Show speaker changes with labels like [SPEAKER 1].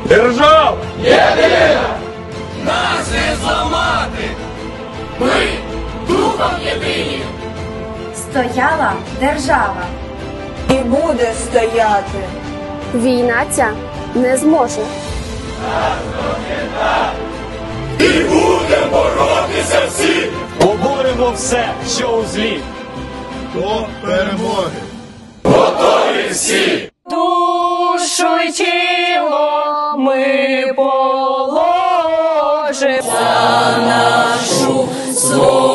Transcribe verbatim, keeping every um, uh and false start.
[SPEAKER 1] Держава
[SPEAKER 2] єдина, нас не зламати, ми духом єдині.
[SPEAKER 3] Стояла держава.
[SPEAKER 4] І буде стояти.
[SPEAKER 5] Війна ця не зможе.
[SPEAKER 2] І будемо боротися всі.
[SPEAKER 1] поборемо все, що у злі.
[SPEAKER 6] До перемоги.
[SPEAKER 2] Готові всі.
[SPEAKER 7] Душу й тіло ми положимо за нашу свободу.